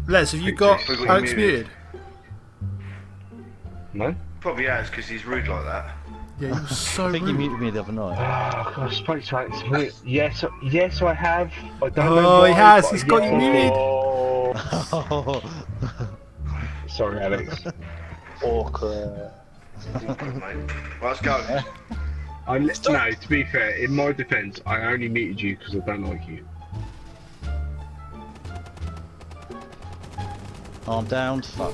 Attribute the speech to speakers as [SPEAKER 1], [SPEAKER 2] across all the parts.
[SPEAKER 1] Les, have you got Alex muted?
[SPEAKER 2] No?
[SPEAKER 3] Probably has, because he's rude like that.
[SPEAKER 1] Yeah, he was so
[SPEAKER 4] I think
[SPEAKER 1] rude.
[SPEAKER 4] you muted me the other night.
[SPEAKER 2] Oh, I spoke to Alex. Yes, yes, I have. I don't know
[SPEAKER 1] Oh,
[SPEAKER 2] why,
[SPEAKER 1] he has.
[SPEAKER 2] but
[SPEAKER 1] He's got you muted.
[SPEAKER 2] Oh. Sorry, Alex.
[SPEAKER 5] Awkward.
[SPEAKER 3] Right, let's go.
[SPEAKER 2] No, to be fair, in my defence, I only muted you because I don't like you.
[SPEAKER 4] Arm down, fuck.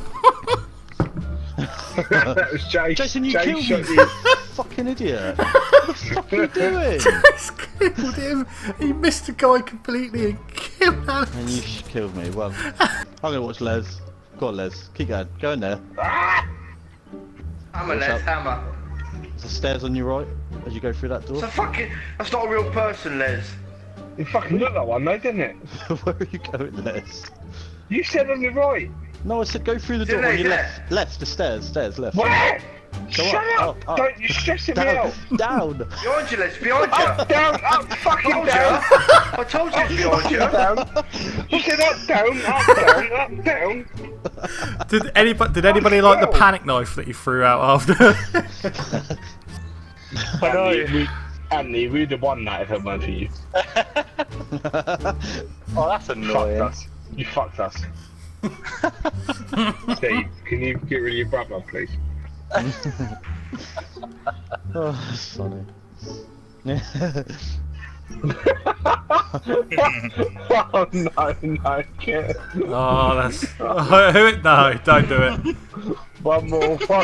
[SPEAKER 2] That was Jay.
[SPEAKER 4] Jason, you
[SPEAKER 2] Jay
[SPEAKER 4] killed
[SPEAKER 2] shot
[SPEAKER 4] me,
[SPEAKER 2] you.
[SPEAKER 4] fucking idiot. What the fuck are you doing?
[SPEAKER 1] Just killed him. He missed the guy completely and killed Alex.
[SPEAKER 4] And you killed me. Well, I'm gonna watch Les. Go on, Les. Keep going. Go in there.
[SPEAKER 3] Hammer,
[SPEAKER 4] What's
[SPEAKER 3] Les,
[SPEAKER 4] up?
[SPEAKER 3] hammer.
[SPEAKER 4] There's the stairs on your right as you go through that door.
[SPEAKER 3] So fucking, that's not a real person, Les.
[SPEAKER 2] It fucking looked like one though, didn't it?
[SPEAKER 4] Where are you going, Les?
[SPEAKER 2] You said on the right.
[SPEAKER 4] No, I said go through the door on your left. Left, the stairs, left.
[SPEAKER 2] Where?
[SPEAKER 4] Go
[SPEAKER 2] Shut
[SPEAKER 4] up,
[SPEAKER 2] up! Don't, you're stressing me out.
[SPEAKER 4] Down.
[SPEAKER 3] Behind you, Les, behind you.
[SPEAKER 2] Up, down, up, fucking
[SPEAKER 3] Told you.
[SPEAKER 2] down.
[SPEAKER 3] I told you it's behind you.
[SPEAKER 2] Down. You said up, down, up, down.
[SPEAKER 1] Did anybody like the panic knife that you threw out after?
[SPEAKER 2] Andy, we'd have won that if it weren't for you.
[SPEAKER 5] Oh, that's annoying.
[SPEAKER 2] Fucked us. You fucked us. Steve, can you get rid of your brother, please?
[SPEAKER 4] Oh, that's funny.
[SPEAKER 2] Oh no, kid.
[SPEAKER 1] Oh, that's. No, don't do it.
[SPEAKER 2] One more. I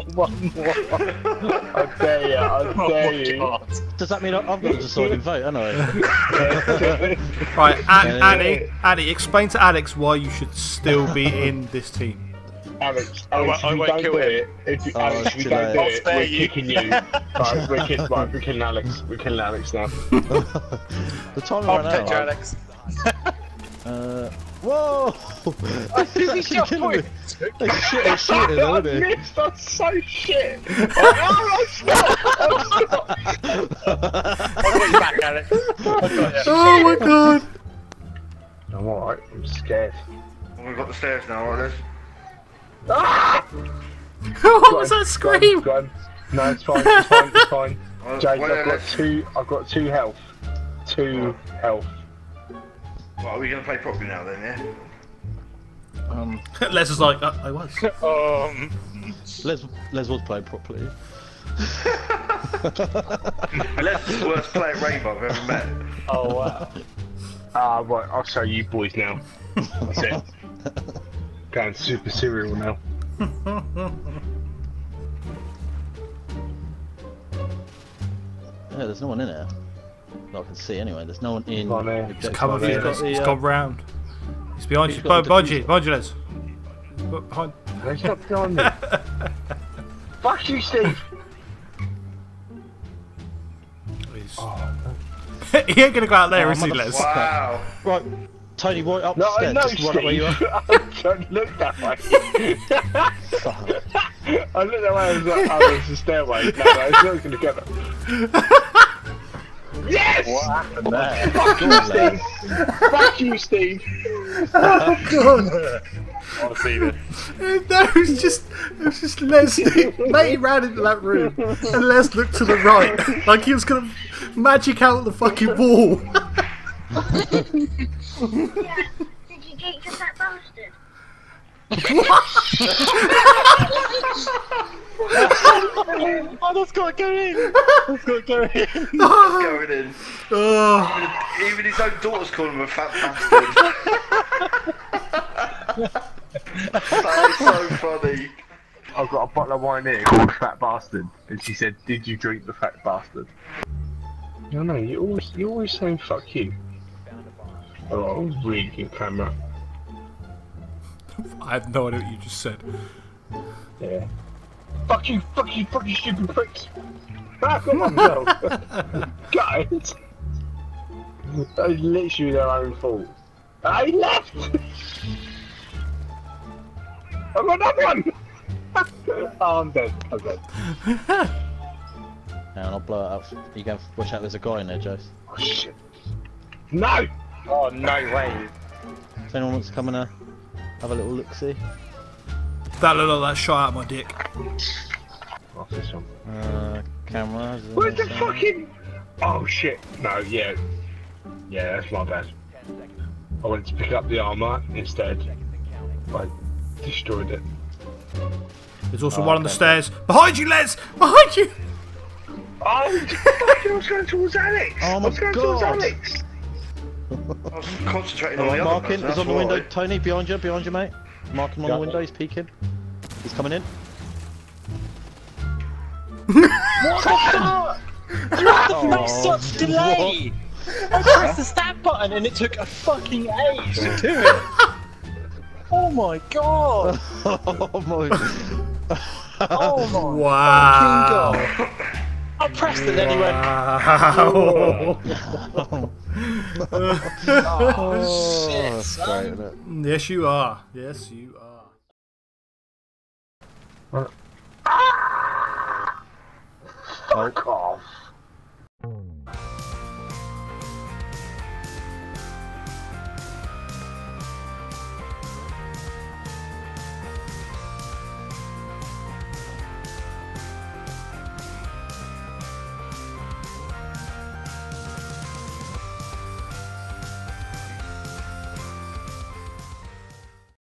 [SPEAKER 2] dare you, I dare you.
[SPEAKER 4] Does that mean I've got to decide and vote, haven't I?
[SPEAKER 1] Right, Annie, explain to Alex why you should still be in this team.
[SPEAKER 2] Alex,
[SPEAKER 5] I
[SPEAKER 2] if you
[SPEAKER 5] won't
[SPEAKER 2] don't
[SPEAKER 5] kill
[SPEAKER 2] do
[SPEAKER 5] him.
[SPEAKER 2] it, if you, Alex, if you
[SPEAKER 4] too
[SPEAKER 2] don't do
[SPEAKER 4] late.
[SPEAKER 2] it, we're kicking you. Right, we're killing Alex. We're killing Alex now.
[SPEAKER 4] The time
[SPEAKER 5] I'll
[SPEAKER 4] ran
[SPEAKER 5] protect you,
[SPEAKER 4] out.
[SPEAKER 5] Alex.
[SPEAKER 4] Whoa! He's actually killing me. They shooting, aren't they?
[SPEAKER 2] Missed, that's so shit.
[SPEAKER 5] I'll get you back, Alex.
[SPEAKER 1] Oh my god!
[SPEAKER 2] I'm alright, I'm scared.
[SPEAKER 3] We've got the stairs now, right, Les?
[SPEAKER 1] What was that scream?
[SPEAKER 2] Go on. No, it's fine, it's fine. Jake, I've got two health. Two health.
[SPEAKER 3] Well, are we going to play properly now then, yeah?
[SPEAKER 1] Les is like, I was.
[SPEAKER 4] Les was playing properly.
[SPEAKER 3] Les is the worst player at Rainbow I've ever met.
[SPEAKER 5] Oh, wow.
[SPEAKER 2] Right, I'll show you boys now. That's it. Going super serial now.
[SPEAKER 4] Yeah, there's no one in there. That I can see anyway. There's no one in.
[SPEAKER 1] It's come of you,
[SPEAKER 4] got
[SPEAKER 1] it's gone round. It's behind you.
[SPEAKER 4] got the
[SPEAKER 1] Behind you, Les. Behind.
[SPEAKER 2] He's not behind me. Fuck you, Steve!
[SPEAKER 1] He ain't gonna go out there, is he, Les?
[SPEAKER 3] Wow.
[SPEAKER 4] Right, Tony, right up
[SPEAKER 2] No,
[SPEAKER 4] the stairs.
[SPEAKER 2] no,
[SPEAKER 4] Just run up where you are.
[SPEAKER 2] Don't look that way.
[SPEAKER 4] Fuck.
[SPEAKER 2] I looked that way, I was like, oh, there's a stairway. No, it's not gonna get it. Yes!
[SPEAKER 5] What happened there?
[SPEAKER 2] Fuck you, Steve! Fuck you, Steve!
[SPEAKER 1] Oh god!
[SPEAKER 5] I want to see this.
[SPEAKER 1] No, it was just Les. Mate, he ran into that room, and Les looked to the right, like he was gonna magic out the fucking wall.
[SPEAKER 6] Yeah. Did you get your fat bastard?
[SPEAKER 5] Oh, that's got to go in. That's got to go in.
[SPEAKER 3] Going in.
[SPEAKER 1] Oh.
[SPEAKER 3] Even his own daughter's calling him a fat bastard. That is so funny.
[SPEAKER 2] I've got a bottle of wine here called Fat Bastard, and she said, "Did you drink the Fat Bastard?" No, you always saying "fuck you." Oh, I was really good camera.
[SPEAKER 1] I have no idea what you just said.
[SPEAKER 2] Yeah. Fuck you, stupid pricks! Ah, come on, no. Guys! That was literally their own fault. I left! I've got another one! Oh, I'm dead. I'm dead.
[SPEAKER 4] And I'll blow it up. You go watch out, there's a guy in there, Jace.
[SPEAKER 2] Oh shit. No!
[SPEAKER 5] Oh, no way.
[SPEAKER 4] If anyone wants to come in there. Have a little look-see.
[SPEAKER 1] That looked like that shot out of my dick.
[SPEAKER 2] What's this one?
[SPEAKER 4] Cameras.
[SPEAKER 2] Where's the fucking... Oh shit, no, yeah. Yeah, that's my bad. I wanted to pick up the armour, instead I destroyed it.
[SPEAKER 1] There's also one on the stairs. Behind you, Les! Behind you!
[SPEAKER 2] Oh, fucking, I was going towards Alex!
[SPEAKER 4] Oh
[SPEAKER 2] I
[SPEAKER 4] my
[SPEAKER 2] was going towards
[SPEAKER 4] God.
[SPEAKER 2] Alex!
[SPEAKER 3] I was concentrating on the other
[SPEAKER 4] Marking
[SPEAKER 3] person,
[SPEAKER 4] is on the
[SPEAKER 3] that's
[SPEAKER 4] window.
[SPEAKER 3] why.
[SPEAKER 4] Tony, behind you, mate. Marking on the window, he's peeking. He's coming in.
[SPEAKER 5] What the fuck? You made such delay! I pressed the stab button and it took a fucking age to do it! Oh my god!
[SPEAKER 4] Oh my.
[SPEAKER 5] Oh my
[SPEAKER 1] Wow.
[SPEAKER 5] fucking god! I pressed it and then he went,
[SPEAKER 1] Wow.
[SPEAKER 5] oh shit,
[SPEAKER 4] That's
[SPEAKER 5] son.
[SPEAKER 4] great, isn't it?
[SPEAKER 1] Yes, you are. Yes, you are.
[SPEAKER 2] Fuck off!